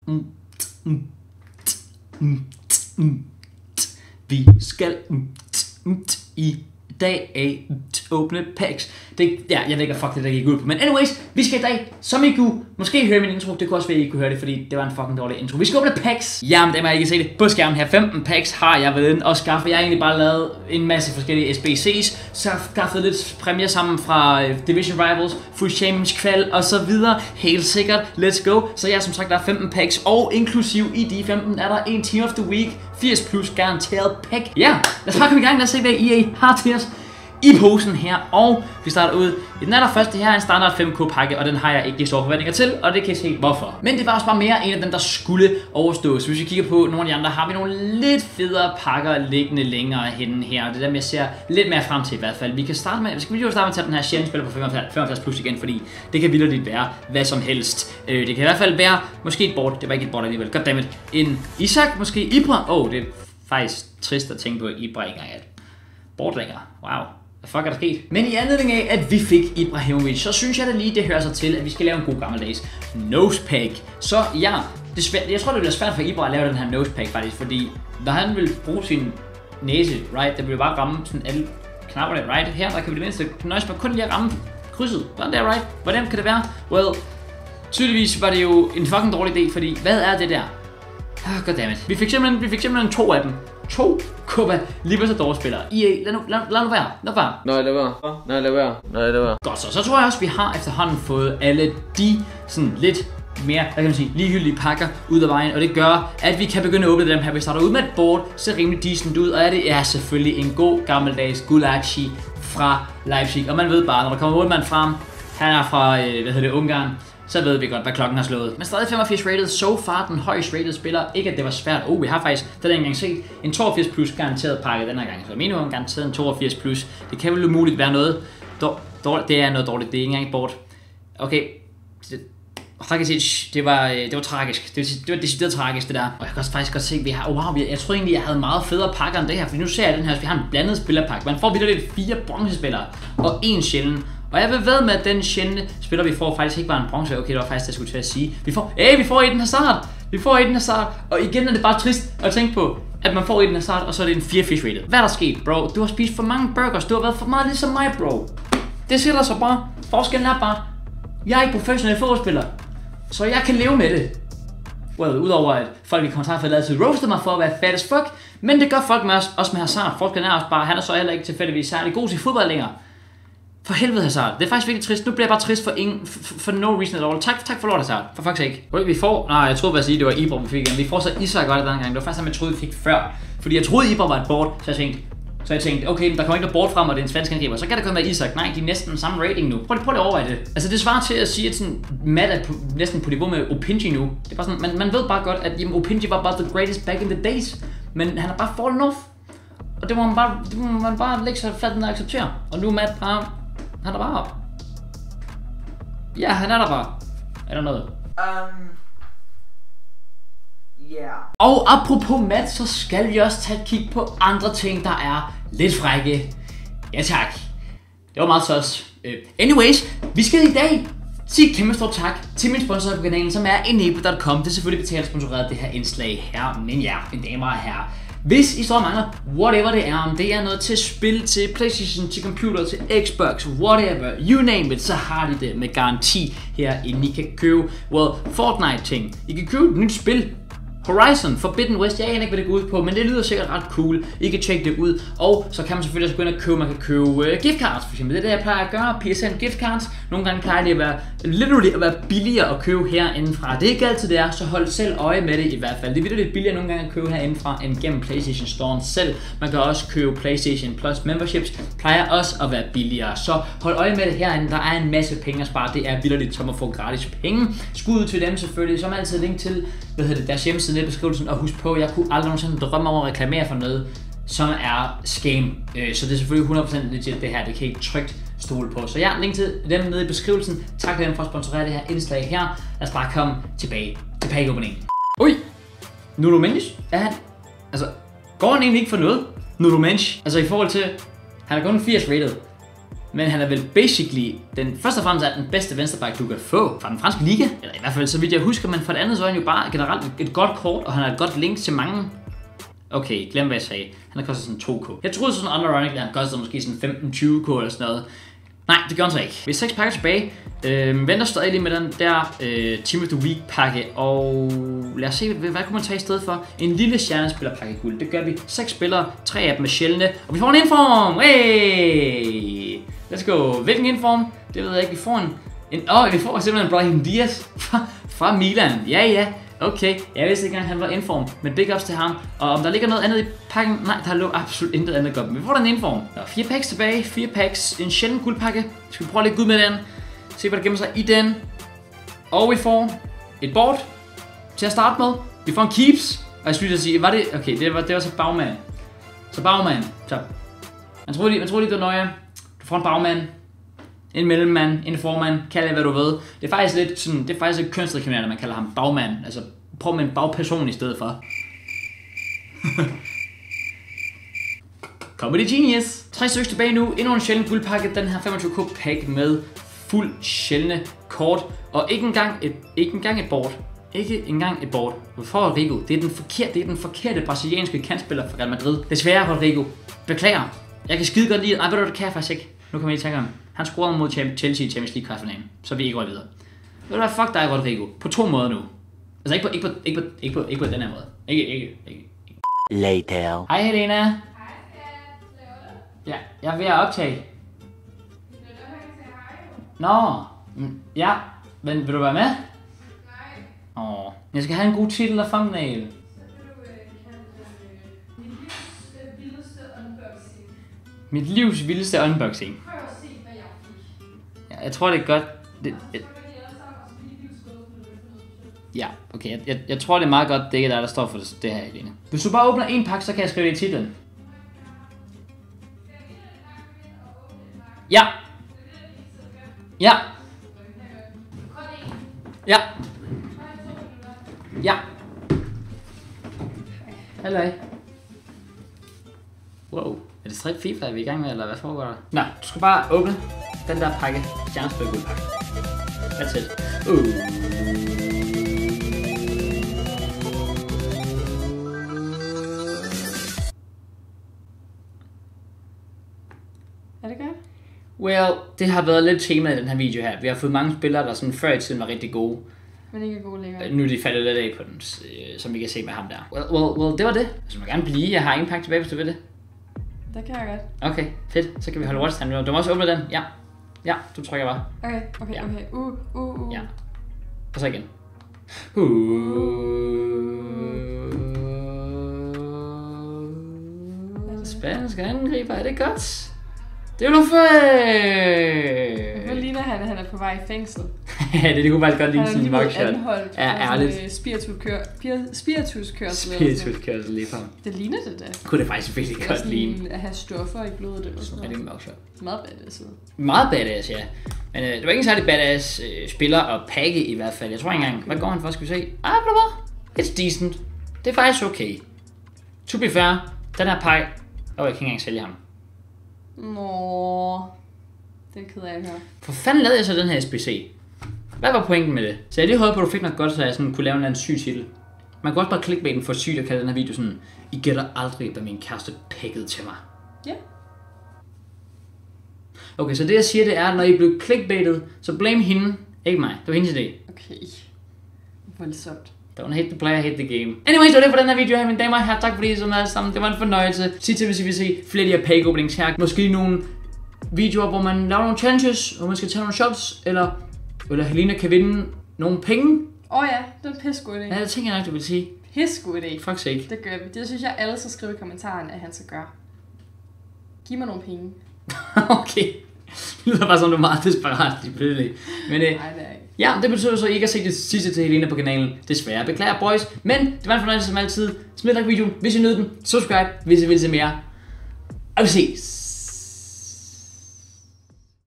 Vi skal i dag åbne packs. Ja, jeg ved ikke, fuck det der gik ud på. Men anyways, vi skal i dag, som I kunne måske høre min intro. Det kunne også være, I kunne høre det, fordi det var en fucking dårlig intro. Vi skal åbne packs. Jamen, det må jeg ikke se det på skærmen her. 15 packs har jeg været inde og skaffe. Jeg har egentlig bare lavet en masse forskellige SBC's. Så har jeg skaffet lidt præmier sammen fra Division Rivals, Full Champions Kval og så videre. Helt sikkert. Let's go. Så ja, som sagt, der er 15 packs. Og inklusiv i de 15 er der en Team of the Week. 80 plus garanteret pack. Ja, lad os bare komme i gang. Lad os se, hvad EA har til os i posen her, og vi starter ud i den allerførste. Her er en standard 5K pakke, og den har jeg ikke de store forventninger til, og det kan I se hvorfor. Men det var også bare mere en af dem, der skulle overstås. Hvis vi kigger på nogle af de andre, har vi nogle lidt federe pakker liggende længere henne her, og det er dem jeg ser lidt mere frem til i hvert fald. Vi kan starte med, at tage den her sjældent spiller på 55 plus igen, fordi det kan vildt være hvad som helst. Det kan i hvert fald være måske et board, det var ikke et board alligevel, goddammit. En Isak, måske Ibra. Det er faktisk trist at tænke på, at Ibra ikke engang er et board længere. Wow. Hvad fuck er der sket? Men i anledning af, at vi fik Ibrahimovic, så synes jeg da lige, det hører sig til, at vi skal lave en god gammeldags nose pack. Så ja, jeg tror, det bliver svært for Ibra at lave den her nose pack faktisk, fordi når han vil bruge sin næse, right, der vil bare ramme sådan alle knapperne, right? Her, der kan vi det mindste nøjes med kun lige at ramme krydset. Sådan der, right? Hvordan kan det være? Well, tydeligvis var det jo en fucking dårlig idé, fordi hvad er det der? Goddammit. Vi fik simpelthen to af dem. 2 Copa Libertadores-spillere. EA, lad nu være. Nej, lad være. Godt så tror jeg også, vi har efterhånden fået alle de sådan lidt mere, hvad kan man sige, ligegyldige pakker ud af vejen. Og det gør, at vi kan begynde at åbne dem her. Vi starter ud med et board, ser rimelig decent ud. Og det er selvfølgelig en god gammeldags Gulacsi fra Leipzig. Og man ved bare, når der kommer målmand frem, han er fra, Ungarn, så ved vi godt, hvad klokken har slået. Men stadig 85 rated, so far den højst rated spiller. Ikke at det var svært. Vi har faktisk, det har jeg ikke engang set, en 82 plus garanteret pakke den her gang. Så minimum garanteret en 82 plus. Det kan vel umuligt være noget dårligt. Det er noget dårligt, det er ikke engang et board. Okay, det var tragisk. Det var decideret tragisk, det der. Og jeg kan også faktisk godt se, at vi har, jeg tror egentlig, jeg havde meget federe pakker end det her. For nu ser jeg den her, vi har en blandet spillerpakke. Man får vildt 4 bronzespillere og 1 sjælden. Og jeg vil ved med, at den sjældne spiller, vi får, faktisk ikke var en bronze. Okay, det var faktisk det, jeg skulle til at sige. Vi får Eden Hazard. Og igen er det bare trist at tænke på, at man får Eden Hazard, og så er det en 84 rated. Hvad er der sket, bro? Du har spist for mange burgers. Du har været for meget ligesom mig, bro. Det siger der så bare. Forskellen er bare, jeg er ikke professionel fodboldspiller, så jeg kan leve med det. Well, udover at folk i kommentarfeltet altid roaster mig for at være fat as fuck, men det gør folk med også med Hazard. Forskellen er også bare, han er så heller ikke tilfældigvis særlig god til fodbold længere. For helvede, Hazard. Det er faktisk virkelig trist. Nu bliver jeg bare trist for no reason at all. Tak for lort, Hazard. For fuck's sake. Okay, vi får... Nej, jeg troede, det var Ibra, vi fik igen. Vi får så Isak godt den gang. Det var faktisk, jeg troede, vi fik før. Fordi jeg troede, Ibra var et board, så jeg tænkte, okay, der kommer ikke noget board frem, og det er en svensk angriber. Så kan det kun være Isak. Nej, de er næsten samme rating nu. Prøv lige at overveje det. Altså, det svarer til at sige, at sådan, Matt er næsten på niveau med Opinji nu. Det er bare sådan, man ved bare godt, at jamen, Opinji var bare the greatest back in the days. Men han er bare fallen off. Og det må man bare lægge sig fladt ned og acceptere. Og nu er Matt bare... Han er bare op. Ja, han er der bare. Er der noget? Yeah. Og apropos Matt, så skal vi også tage et kig på andre ting, der er lidt frække. Ja tak. Det var meget sås. Anyways, vi skal i dag sige kæmpe stor tak til min sponsor på kanalen, som er Enable.com. Det er selvfølgelig betalt sponsoreret det her indslag her. Men ja, mine damer og herrer, hvis I står og mangler whatever det er, om det er noget til spil, til PlayStation, til computer, til Xbox, whatever, you name it, så har de det med garanti herinde. I kan købe, Fortnite ting. I kan købe et nyt spil. Horizon Forbidden West, jeg aner ikke, hvad det går ud på, men det lyder sikkert ret cool. I kan tjekke det ud, og så kan man selvfølgelig også gå ind og købe, man kan købe gift cards for eksempel. Det er det, jeg plejer at gøre, PSN gift cards. Nogle gange plejer det at være, literally at være billigere at købe herindefra. Det er ikke altid det er, så hold selv øje med det i hvert fald. Det er lidt billigere nogle gange at købe herindefra end gennem PlayStation Store selv. Man kan også købe PlayStation Plus memberships, plejer også at være billigere. Så hold øje med det herinde, der er en masse penge at spare. Det er vildt som at få gratis penge. Skud til dem selvfølgelig, som altid link til, deres hjemmeside i beskrivelsen, og husk på, jeg kunne aldrig nogensinde drømme om at reklamere for noget, som er scam. Så det er selvfølgelig 100% legit det her, det kan I trygt stole på. Så ja, link til dem nede i beskrivelsen. Tak til dem for at sponsorere det her indslag her. Lad os bare komme tilbage til pack-openingen. Ui! Nuno Mendes? Er han? Altså, går han egentlig ikke for noget? Nuno Mendes? Altså i forhold til, han er kun 80 rated. Men han er vel basically først og fremmest er den bedste venstreback, du kan få fra den franske liga. Eller i hvert fald så vidt jeg husker, men for det andet så er han jo bare generelt et godt kort, og han har et godt link til mange. Okay, glem hvad jeg sagde. Han har kostet sådan 2k. Jeg troede sådan unironically, han kostede måske sådan 15-20k eller sådan noget. Nej, det gør han så ikke. Vi har 6 pakker tilbage. Venter stadig lige med den der Team of the Week pakke. Og lad os se, hvad kunne man tage i stedet for? En lille stjernespillerpakke guld. Det gør vi. 6 spillere, 3 af dem er sjældne. Og vi får en inform! Hey! Let's go. Hvilken inform? Det ved jeg ikke. Vi får vi får simpelthen Brahim Diaz fra Milan. Ja. Okay, jeg vidste ikke engang, han var inform, men big ups til ham. Og om der ligger noget andet i pakken? Nej, der lå absolut intet andet godt. Men vi får den inform. Der er 4 packs tilbage, 4 packs, en sjælden guldpakke. Skal vi prøve at lægge ud med den? Se hvad der gemmer sig i den. Og vi får et board til at starte med. Vi får en keeps. Og jeg skulle lige sige, var det... Okay, det var så bagmand. Så bagmand. Så. Man tror lige, det var nøje. Du får en bagmand. En mellemmand, en formand, kald det hvad du ved. Det er faktisk lidt sådan, det er faktisk lidt kønsdiskriminerende, at man kalder ham bagmand. Altså prøv med en bagperson i stedet for. Comedy Genius. 3 stykker tilbage nu. Endnu en sjælden guldpakke. Den her 25k pack med fuld sjældne kort. Og ikke engang et board. Ikke engang et board. For Rodrigo. Det er den forkerte brasilianske kantspiller fra Real Madrid. Desværre Rodrigo. Beklager. Jeg kan skide godt lide. Nej, ved du, det kan jeg faktisk ikke. Nu kommer jeg i tanke om. Han scorede mod Chelsea i Champions League kvartfinalen, så vi ikke går videre. Ved du hvad, fuck dig, Rodrigo. På 2 måder nu. Altså ikke på den her måde. Ikke. Later. Hej Helena. Hej, Ja, jeg er ved at optage. Ja, men vil du være med? Nej. Jeg skal have en god titel og thumbnail. Så vil du kalde det mit livs vildeste unboxing. Mit livs vildeste unboxing. Prøv at se, hvad jeg fik. Ja, jeg tror det er godt. Så kan de alle sammen også blive livs skuffet. Ja, okay. Jeg tror det er meget godt, det ikke er der står for det her, Helena. Hvis du bare åbner en pakke, så kan jeg skrive det i titlen. Ja. Ja. Ja. Ja. Halløj. Wow. Er det strip FIFA, er vi i gang med, eller hvad foregår der? Nå, du skal bare åbne den der pakke. Stjernespil guldpakke. That's it. Er det godt? Well, det har været lidt tema i den her video her. Vi har fået mange spillere, der sådan før i tiden var rigtig gode. Men ikke er gode længere. Nu er de faldet lidt af på den, som vi kan se med ham der. Well, det var det. Altså, må gerne blive. Jeg har ingen pakke tilbage, hvis du vil det. Det kan jeg godt. Okay, fedt. Så kan vi holde watch time. Du må også åbne den. Ja. Ja, du trykker bare. Okay. Ja. Ja. Og så igen. Spansk angriber, er det godt? Det er jo Hvor ligner han, at han er på vej i fængsel? Ja, det kunne faktisk godt ligne sådan en mugshot. Han er lige blevet anholdt. Ja, ærligt. Spirituskørsel. Spirituskørsel lige fra. Det ligner det da. Kunne det faktisk virkelig godt ligne. At have stoffer i blodet eller sådan Er det noget. en mugshot? Meget badass ud. Meget badass, ja. Men det var ikke en særlig badass spiller og pakke i hvert fald. Jeg tror ikke engang, hvad går han for, skal vi se? It's decent. Det er faktisk okay. To be fair, den her pakke... jeg kan ikke engang sælge ham. Nå, det er ked af at høre. For fanden lavede jeg så den her SBC? Hvad var pointen med det? Så jeg lige håbede på, at du fik noget godt, så jeg sådan kunne lave en eller anden syg titel. Man kan også bare clickbaiten for sygt og kalde den her video sådan: I gætter aldrig, hvad min kæreste pækkede til mig. Ja. Okay, så det jeg siger, det er, når I blev clickbaitet, så blame hende, ikke mig. Det var hendes idé. Okay. Voldsomt. Don't hate the player, hate the game. Anyways, det var det for den her video her, mine damer og herrer. Tak fordi I så med alle sammen. Det var en fornøjelse. Sig til, hvis I vil se flere af de her pack openings her. Måske nogle videoer, hvor man laver nogle challenges, hvor man skal tage nogle shots, eller Helena kan vinde nogle penge. Ja, det er en pissegod idé. Ja, det tænker jeg nok, du vil sige. Pissegod idé. Fuck sake. Det gør vi. Det synes jeg, alle skal skrive i kommentaren, at han skal gøre. Giv mig nogle penge. Okay. Det lyder bare som, du er meget desperat, selvfølgelig. Men Nej, det er ikke. ja, det betyder så, at I ikke har set det sidste til Helena på kanalen. Desværre. Beklager, boys. Men det var en fornøjelse som altid. Smid like videoen, hvis I nød den. Subscribe, hvis I vil se mere. Og vi ses.